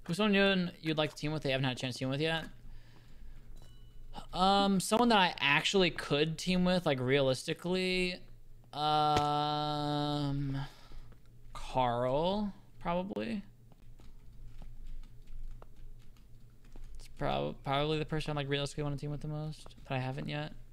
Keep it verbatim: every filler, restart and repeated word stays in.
Who's someone you'd like to team with that you haven't had a chance to team with yet? Um, someone that I actually could team with, like realistically, um, Carl, probably. It's prob probably the person I like realistically want to team with the most, but I haven't yet.